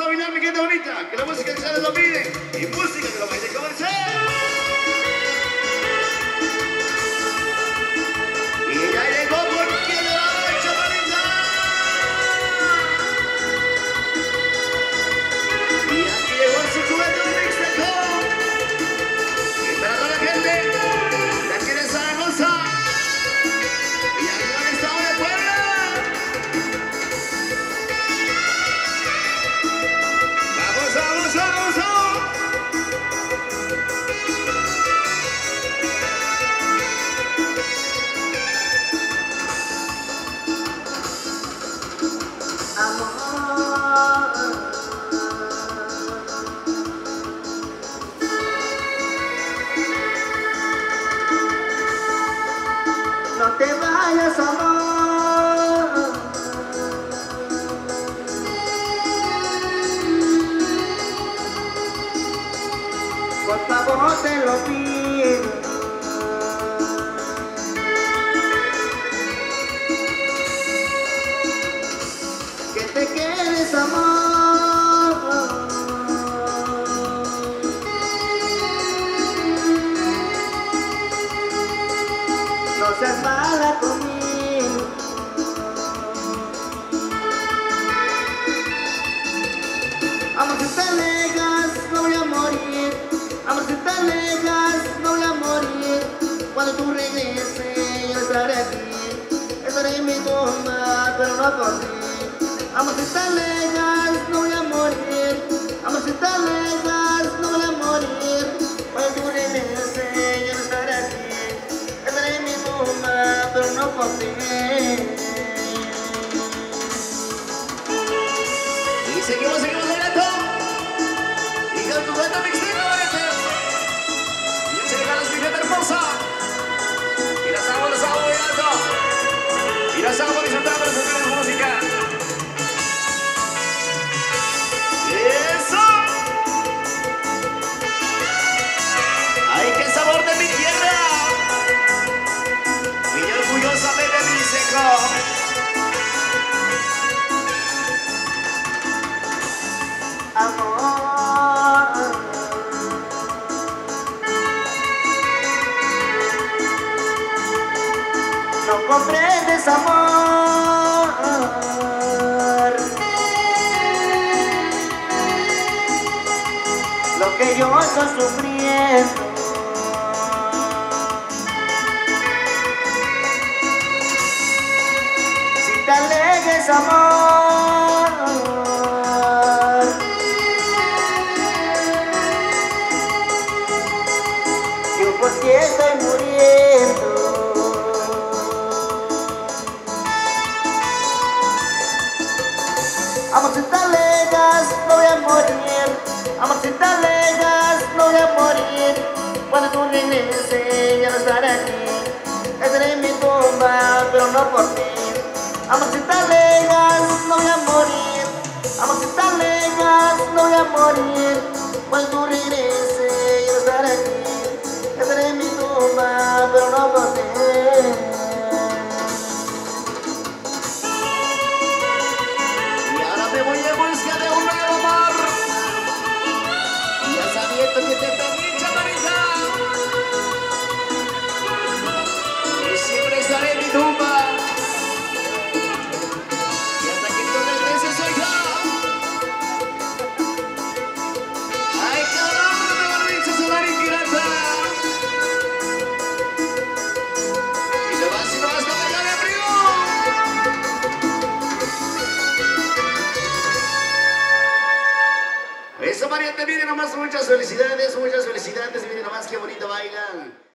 a bailar, mi gente bonita. Que la música que sale lo pide. Y música que lo baile como el ser. Y ya llegó porque le va a dar chavalita. Y aquí llegó el circuito de Mixteco. Y para toda la gente de aquí de Zaragoza. Y arriba del estado de Puebla. Vamos, vamos, vamos, vamos. No te vayas, amor. Por favor, te lo pido. Que te quedes, amor. No seas mala conmigo. Amor, si te alejas, no voy a morir. Amor, si te alejas, no voy a morir. Cuando tú regreses, yo estaré aquí. Estaré en mi tumba, pero no por ti. Amor, si te alejas, no voy a morir. Amor, si te alejas, no voy a morir. Cuando tú regreses, yo estaré aquí. Estaré en mi tumba, pero no por ti. Y seguimos bailando. Y con tu cuenta Mixteco, ¿vale? Y se llegan las gente hermosa. Y las amo bailando. Y las amo disfrutando de su música. ¡Eso! ¡Ay, qué sabor de mi tierra! Y yo orgullosamente Mixteco. Amor, no comprendes, amor, lo que yo estoy sufriendo. Si te alejes, amor, yo por ti estoy muriendo. Amor, si te alejas, no voy a morir. Amor, si te alejas, no voy a morir. Cuando tú regreses, ya no estaré aquí. Estaré en mi tumba, pero no por ti. Amor, si te alejas, no voy a morir. Amor, si te alejas, no voy a morir. Cuando tú regreses, ya no estaré aquí. Estaré en mi tumba, pero no por ti. Y ahora me voy en busca de un nuevo amor. Y ya sabiendo que te perdí, chamarita. Y siempre estaré en mi tumba. Y hasta que tú regreses, oiga. Ay, cabrón, me volviste a sonar ingrata. Y lo vas a bailar en frío. Eso, Mariante, miren nomás, muchas felicidades, miren nomás qué bonito bailan.